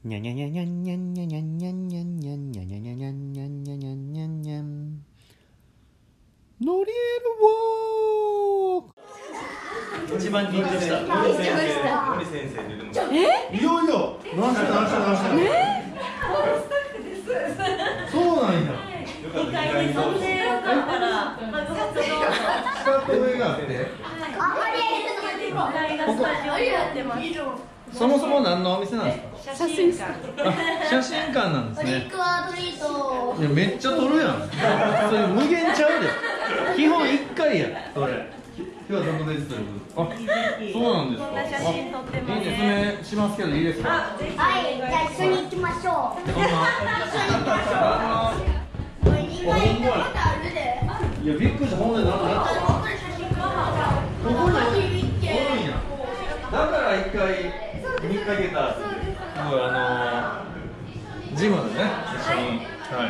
にゃにゃにゃにゃにゃにゃにゃにゃにゃにゃにゃにゃにゃにゃにゃにゃにゃにゃにゃんノリエルウォーク。 一番緊張した。のり先生に出てました。 いよいよ。何してそうなんや。 2階に撮影よかったら、 下と上があって。 2階がスタジオになってます。 そもそも何のお店なんですか？ 写真館。 写真館なんですね。 トリックアートリート。 いやめっちゃ撮るやん。それ無限ちゃうで。基本1回や。それ。今日はどこで撮る？あ、そうなんですか。 こんな写真撮ってます。 説明しますけどいいですか？ はい、じゃあ一緒に行きましょう。 そんな。いやびっくりした。ほんでなんかやったここにおるんや。だから1回見かけた。すごいジムでね一緒に。はい。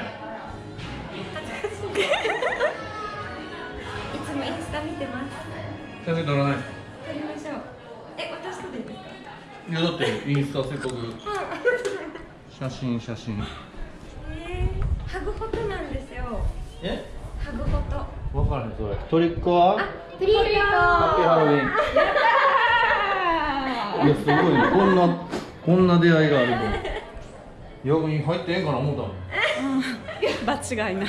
いつもインスタ見てます。 写真撮らない。 撮りましょう。私とでいいですか？ いやだってインスタせっかく。写真。 ハグフォトなんですよ。 え？ ハグフォト。 わからへんそれ。トリックは？ トリック。 ハッピーハロウィン。いやすごいね。こんな出会いがあるの。逆に入ってええんかな思ったもん。 間違いない。 いいですね。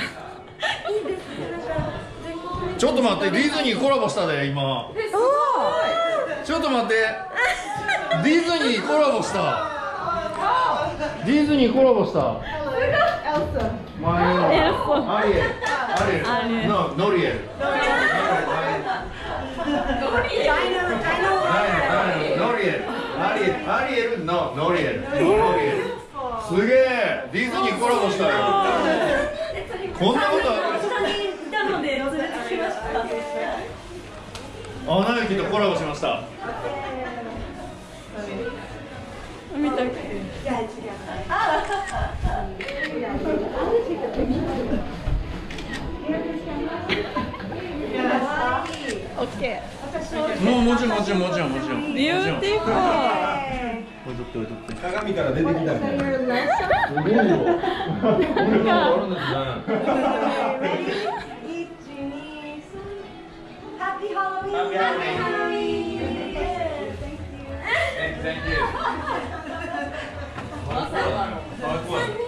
ちょっと待って、ディズニーコラボしたで今。ちょっと待って。ディズニーコラボした。ディズニーコラボした。前のアリエル。ノリエル。アリエルのノリエル。すげえ。ディズニーコラボしたよ。こんなことある。 いたので連れてきました。 アナ雪とコラボしました。 見た。オッケー。 もちろん。 ビューティフル。 踊って。 鏡から出てきたみたいな。 すごいよ。こんなのあるんですね。 ハッピーハロウィン。ハッピーハロウィン。 Thank you.